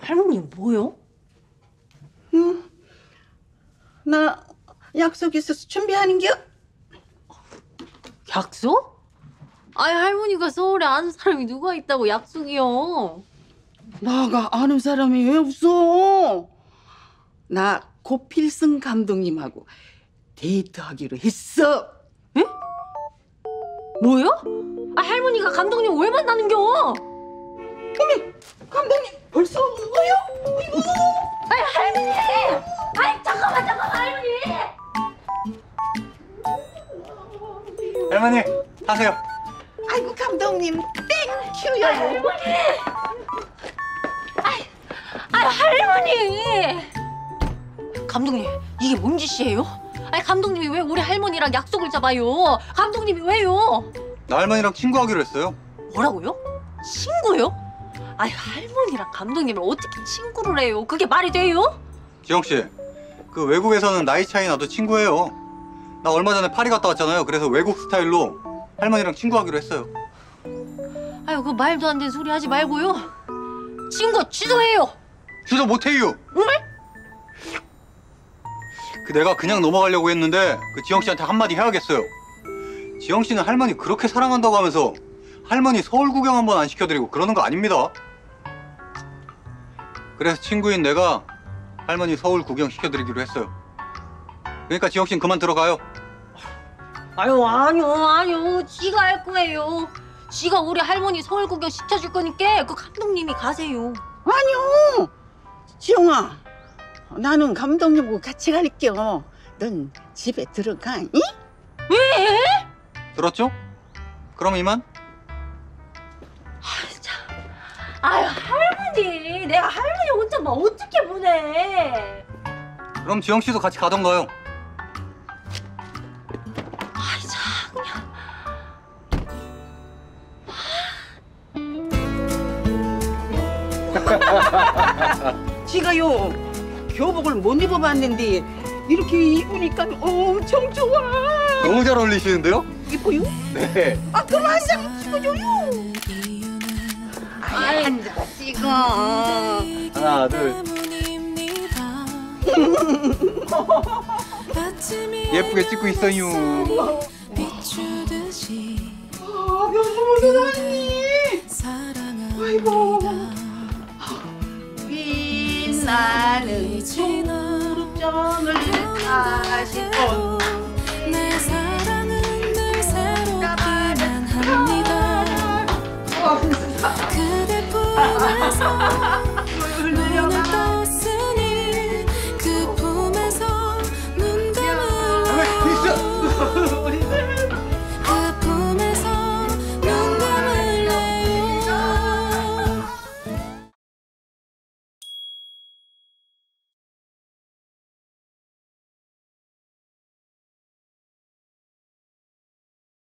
할머니 뭐요? 응. 나 약속 있어서 준비하는겨. 약속? 아니 할머니가 서울에 아는 사람이 누가 있다고 약속이요? 나가 아는 사람이 왜 없어? 나 고필승 감독님하고 데이트하기로 했어. 에? 뭐요? 아 할머니가 감독님 왜 만나는겨? 어머, 감독님 벌써 오는 거요? 아이고. 아니 할머니! 아니 잠깐만 할머니! 할머니 타세요. 아이고 감독님 땡큐요. 할머니! 아니 할머니! 감독님 이게 뭔 짓이에요? 아니 감독님이 왜 우리 할머니랑 약속을 잡아요? 감독님이 왜요? 나 할머니랑 친구하기로 했어요. 뭐라고요? 친구요? 아니 할머니랑 감독님을 어떻게 친구를 해요? 그게 말이 돼요? 지영 씨, 그 외국에서는 나이 차이 나도 친구예요. 나 얼마 전에 파리 갔다 왔잖아요. 그래서 외국 스타일로 할머니랑 친구하기로 했어요. 아유 그 말도 안 되는 소리 하지 말고요. 친구 취소해요. 취소 못해요. 왜? 그 내가 그냥 넘어가려고 했는데 그 지영 씨한테 한마디 해야겠어요. 지영 씨는 할머니 그렇게 사랑한다고 하면서 할머니 서울 구경 한번 안 시켜드리고 그러는 거 아닙니다. 그래서 친구인 내가 할머니 서울 구경 시켜드리기로 했어요. 그러니까 지영 씨는 그만 들어가요. 아유 아니요 지가 할 거예요. 지가 우리 할머니 서울 구경 시켜줄 거니까 그 감독님이 가세요. 아니요. 지영아, 나는 감독님하고 같이 갈게요. 넌 집에 들어가. 응? 왜? 들었죠? 그럼 이만. 아유 할머니 내가 할머니 혼자만 어떻게 보내. 그럼 지영 씨도 같이 가던가요. 아이 참 그냥. 지가요 교복을 못 입어봤는데 이렇게 입으니까 엄청 좋아. 너무 잘 어울리시는데요? 이뻐요? 네. 아 그럼 한 장 찍어줘요. 아이 앉아 찍어. 하나, 둘. 예쁘게 찍고 있어요. 아 변수모사님. 아이고. 빛나는 초록정을 가신 분. 내 사랑은 늘 새롭기만 합니다. 그대뿐에서